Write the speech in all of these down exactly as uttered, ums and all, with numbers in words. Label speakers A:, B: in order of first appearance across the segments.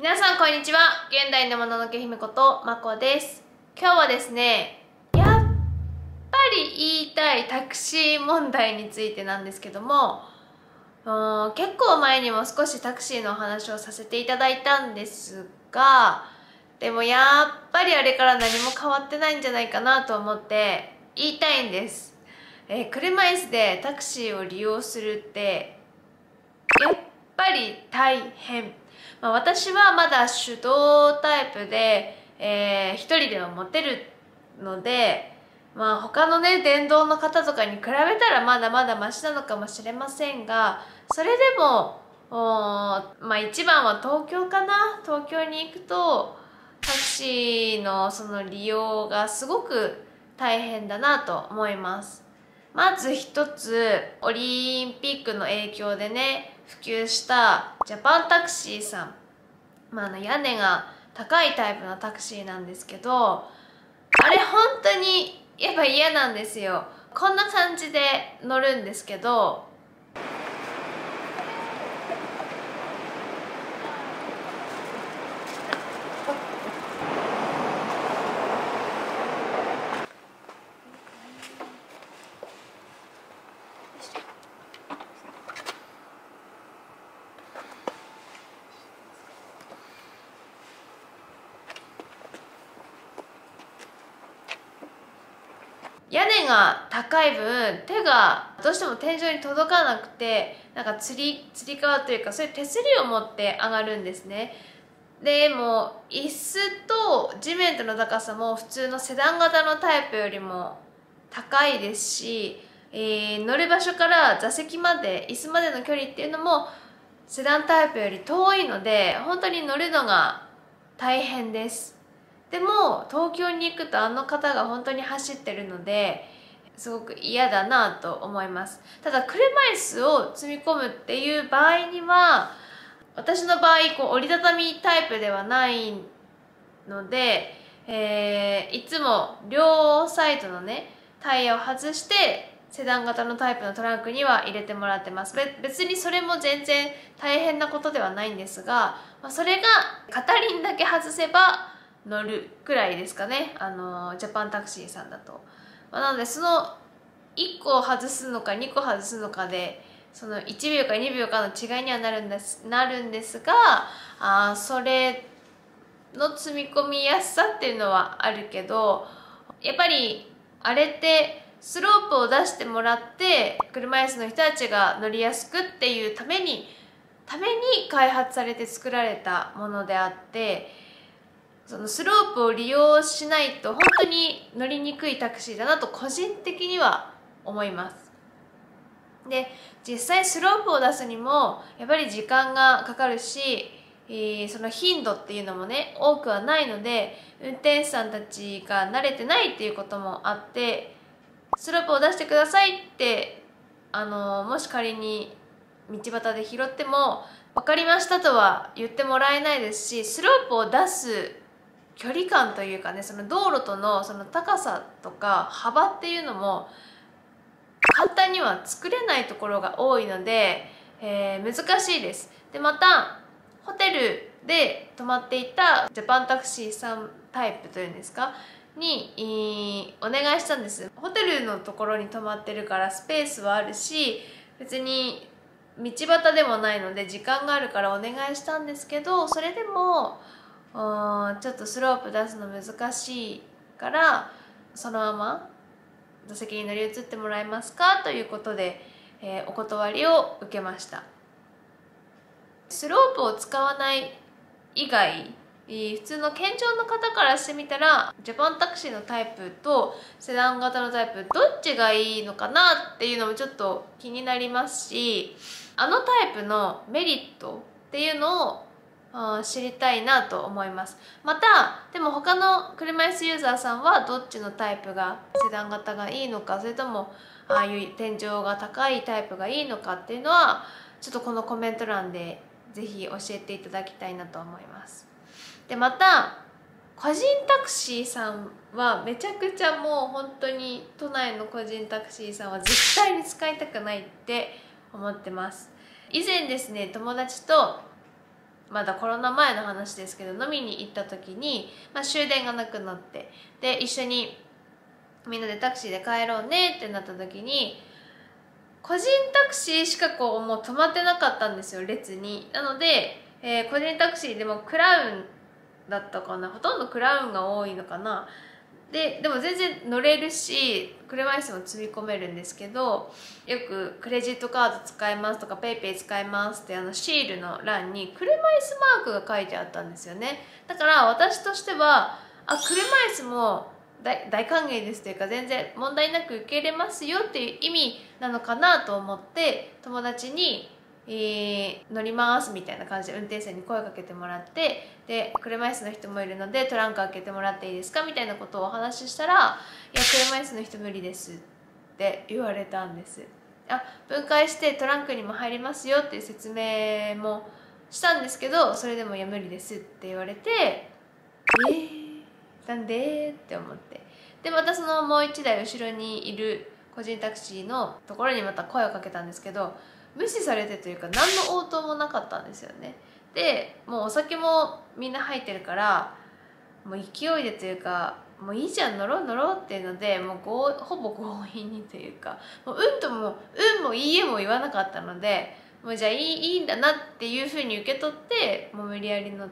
A: 皆さんこんにちは。現代のもののけ姫ことまこです。今日はですね、やっぱり言いたいタクシー問題についてなんですけども、うん結構前にも少しタクシーのお話をさせていただいたんですが、でもやっぱりあれから何も変わってないんじゃないかなと思って言いたいんです。えー車椅子でタクシーを利用するってやっぱり大変。まあ、私はまだ手動タイプで、えー、一人では持てるので、まあ、他のね電動の方とかに比べたらまだまだマシなのかもしれませんが、それでもまあ一番は東京かな。東京に行くとタクシーのその利用がすごく大変だなと思います。まず一つ、オリンピックの影響でね普及したジャパンタクシーさん、まあ、あの屋根が高いタイプのタクシーなんですけど、あれ本当にやっぱ嫌なんですよ。こんな感じで乗るんですけど、屋根が高い分手がどうしても天井に届かなくて、なんかつりつり革というかそういう手すりを持って上がるんですね。でも椅子と地面との高さも普通のセダン型のタイプよりも高いですし、えー、乗る場所から座席まで椅子までの距離っていうのもセダンタイプより遠いので、本当に乗るのが大変です。でも東京に行くとあの方が本当に走ってるのですごく嫌だなと思います。ただ車椅子を積み込むっていう場合には、私の場合こう折りたたみタイプではないので、えー、いつも両サイドのねタイヤを外してセダン型のタイプのトランクには入れてもらってます。別にそれも全然大変なことではないんですが、まあ、それが片輪だけ外せば乗るくらいですかね、あのジャパンタクシーさんだと。まあ、なのでそのいっこ外すのかにこ外すのかでそのいちびょうかにびょうかの違いにはなるんですなるんですが、あそれの積み込みやすさっていうのはあるけど、やっぱりあれってスロープを出してもらって車椅子の人たちが乗りやすくっていうためにために開発されて作られたものであって、そのスロープを利用しないと本当に乗りにくいタクシーだなと個人的には思います。で実際スロープを出すにもやっぱり時間がかかるし、えー、その頻度っていうのもね多くはないので、運転手さんたちが慣れてないっていうこともあって、スロープを出してくださいってあのもし仮に道端で拾っても分かりましたとは言ってもらえないですし、スロープを出す距離感というかね、その道路とのその高さとか幅っていうのも簡単には作れないところが多いので、えー、難しいです。でまたホテルで泊まっていたジャパンタクシーさんタイプというんですかにお願いしたんです。ホテルのところに泊まってるからスペースはあるし、別に道端でもないので時間があるからお願いしたんですけど、それでもちょっとスロープ出すの難しいからそのまま座席に乗り移ってもらえますかということで、えー、お断りを受けました。スロープを使わない以外、普通の健常の方からしてみたらジャパンタクシーのタイプとセダン型のタイプどっちがいいのかなっていうのもちょっと気になりますし、あのタイプのメリットっていうのを知りたいなと思います。またでも他の車椅子ユーザーさんはどっちのタイプがセダン型がいいのか、それともああいう天井が高いタイプがいいのかっていうのはちょっとこのコメント欄でぜひ教えていただきたいなと思います。でまた個人タクシーさんはめちゃくちゃもう本当に都内の個人タクシーさんは絶対に使いたくないって思ってます。以前ですね友達とまだコロナ前の話ですけど、飲みに行った時に、まあ、終電がなくなって、で一緒にみんなでタクシーで帰ろうねってなった時に、個人タクシーしかこうもう止まってなかったんですよ、列に。なので、えー、個人タクシーでもクラウンだったかな、ほとんどクラウンが多いのかな。ででも全然乗れるし、車椅子も積み込めるんですけど、よくクレジットカード使えますとかペイペイ使えますってあのシールの欄に車椅子マークが書いてあったんですよね。だから私としては、あ、車椅子も大, 大歓迎ですというか、全然問題なく受け入れますよっていう意味なのかなと思って、友達にえー、乗りますみたいな感じで運転手さんに声かけてもらって、で車椅子の人もいるのでトランク開けてもらっていいですかみたいなことをお話ししたら、いや車椅子の人無理ですって言われたんです。あ、分解してトランクにも入りますよっていう説明もしたんですけど、それでもいや無理ですって言われて、えー、なんでって思って、でまたそのもう一台後ろにいる個人タクシーのところにまた声をかけたんですけど、無視されてというか何の応答もなかったんですよね。でもうお酒もみんな入ってるから、もう勢いでというか、もういいじゃん乗ろう乗ろうっていうので、もうごほぼ強引にというか、もううんともうんもいいえも言わなかったので、もうじゃあいい、いいんだなっていうふうに受け取って、もう無理やり乗って、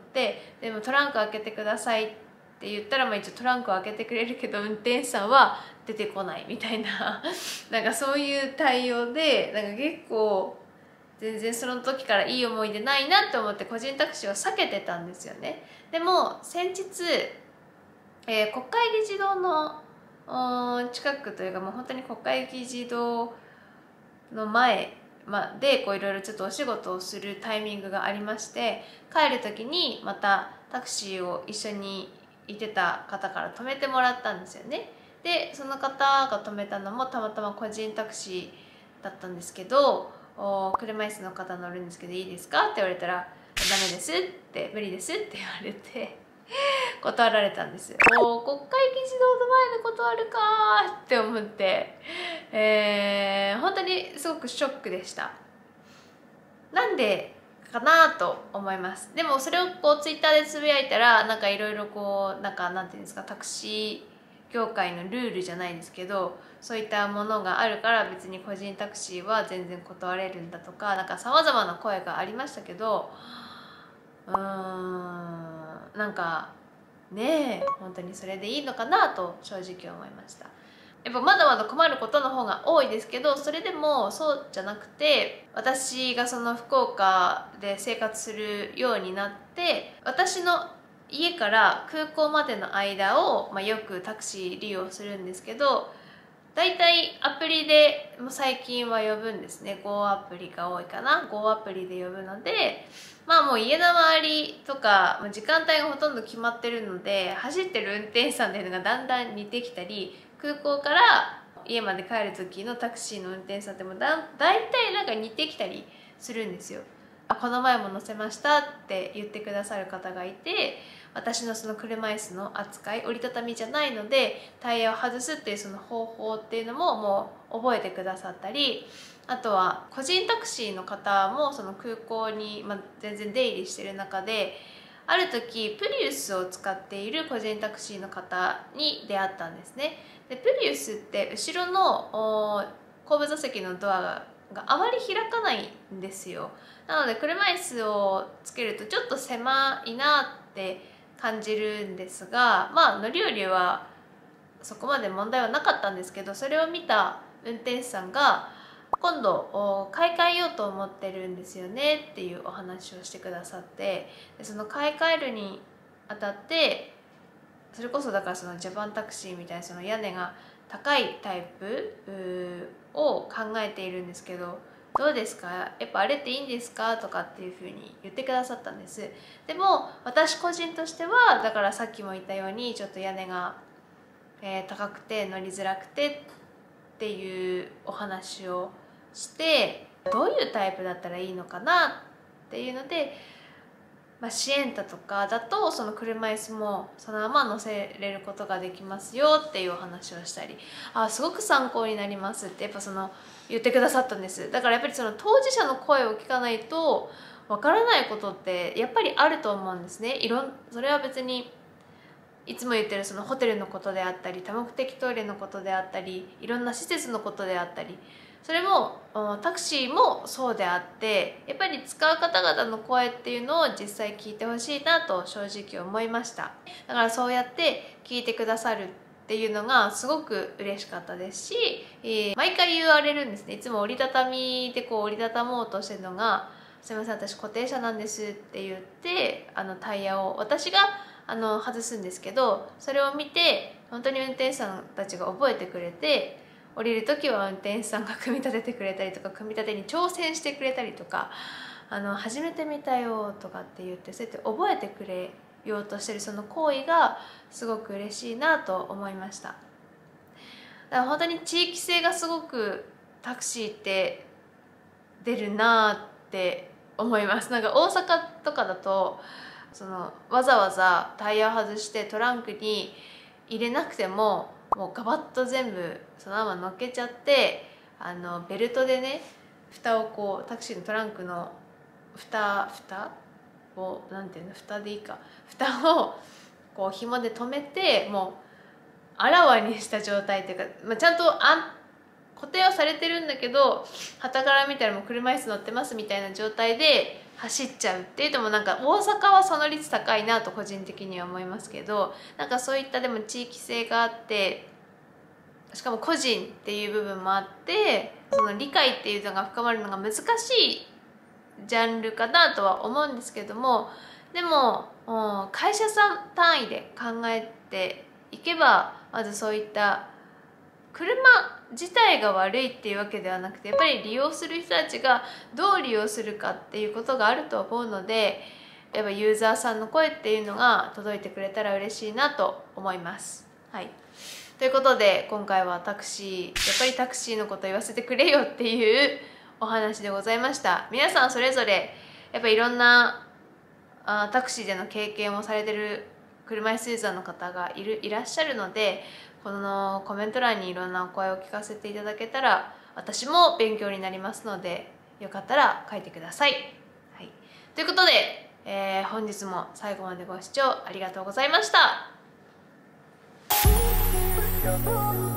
A: でもトランク開けてくださいって言ったら、まあ一応トランクを開けてくれるけど運転手さんは出てこないみたいななんかそういう対応で、なんか結構全然その時からいい思い出ないなって思って個人タクシーを避けてたんですよね。でも先日、えー、国会議事堂の近くというか、もう本当に国会議事堂の前までこういろいろちょっとお仕事をするタイミングがありまして、帰る時にまたタクシーを一緒にいてた方から止めてもらったんですよね。でその方が止めたのもたまたま個人タクシーだったんですけど、車椅子の方乗るんですけどいいですかって言われたら、ダメですって、無理ですって言われて断られたんです。お国会議事堂の前で断るかーって思って、えー、本当にすごくショックでした。なんでかなと思います。でもそれをこうツイッターでつぶやいたら、なんかいろいろこうなんかなんていうんですか、タクシー業界のルールじゃないですけど、そういったものがあるから別に個人タクシーは全然断れるんだとか、なんかさまざまな声がありましたけど、うーんなんかねえ、本当にそれでいいのかなと正直思いました。やっぱまだまだ困ることの方が多いですけど、それでもそうじゃなくて、私がその福岡で生活するようになって、私の家から空港までの間を、まあ、よくタクシー利用するんですけど、だいたいアプリでもう最近は呼ぶんですね。 Go アプリが多いかな。 Go アプリで呼ぶので、まあもう家の周りとか時間帯がほとんど決まってるので、走ってる運転手さんっていうのがだんだん似てきたり、空港から家まで帰る時のタクシーの運転手さんってもだだいたいなんか似てきたりするんですよ。あ、この前も乗せましたって言ってくださる方がいて、私のその車椅子の扱い、折りたたみじゃないのでタイヤを外すっていうその方法っていうのももう覚えてくださったり、あとは個人タクシーの方もその空港に、まあ、全然出入りしてる中で、ある時プリウスを使っている個人タクシーの方に出会ったんですね。でプリウスって後ろの後部座席のドアががあまり開かないんですよ。なので車椅子をつけるとちょっと狭いなって感じるんですが、まあ乗り降りはそこまで問題はなかったんですけど、それを見た運転手さんが今度買い替えようと思ってるんですよねっていうお話をしてくださって、でその買い替えるにあたって、それこそだからそのジャパンタクシーみたいなその屋根が高いタイプを考えているんですけど、どうですか、やっぱあれっていいんですかとかっていうふうに言ってくださったんです。でも私個人としては、だからさっきも言ったようにちょっと屋根が、えー、高くて乗りづらくてっていうお話をして、どういうタイプだったらいいのかなっていうので、まあ、シエンタとかだとその車椅子もそのまま乗せれることができますよっていうお話をしたり、あ、すごく参考になりますってやっぱその言ってくださったんです。だからやっぱりその当事者の声を聞かないとわからないことってやっぱりあると思うんですね。いろんそれは別にいつも言ってるそのホテルのことであったり、多目的トイレのことであったり、いろんな施設のことであったり、それもタクシーもそうであって、やっぱり使う方々の声っていうのを実際聞いてほしいなと正直思いました。だからそうやって聞いてくださるっていうのがすごく嬉しかったですし、えー、毎回言われるんですね。いつも折りたたみでこう折りたたもうとしてるのが「すいません、私固定車なんです」って言って、あのタイヤを私があの外すんですけど、それを見て本当に運転手さんたちが覚えてくれて、降りる時は運転手さんが組み立ててくれたりとか、組み立てに挑戦してくれたりとか、あの初めて見たよとかって言って、そうやって覚えてくれようとしてるその行為がすごく嬉しいなと思いました。だから本当に地域性がすごくタクシーって出るなって思います。なんか大阪とかだとそのわざわざタイヤを外してトランクに入れなくてももうガバッと全部そのまま乗っけちゃって、あのベルトでね蓋をこうタクシーのトランクの蓋蓋をなんていうの蓋でいいか蓋をこう紐で留めて、もうあらわにした状態っていうか、まあ、ちゃんとあん固定はされてるんだけど、傍から見たらもう車椅子乗ってますみたいな状態で走っちゃうっていうのも、なんか大阪はその率高いなと個人的には思いますけど、なんかそういったでも地域性があって、しかも個人っていう部分もあって、その理解っていうのが深まるのが難しいジャンルかなとは思うんですけども、でも会社さん単位で考えていけば、まずそういった車自体が悪いっていうわけではなくて、やっぱり利用する人たちがどう利用するかっていうことがあると思うので、やっぱユーザーさんの声っていうのが届いてくれたら嬉しいなと思います。はい、ということで今回はタクシーやっぱりタクシーのこと言わせてくれよっていうお話でございました。皆さんそれぞれやっぱいろんなあタクシーでの経験をされてる車椅子ユーザーの方がいるいらっしゃるので、このコメント欄にいろんなお声を聞かせていただけたら私も勉強になりますので、よかったら書いてください。はい、ということで、えー、本日も最後までご視聴ありがとうございました。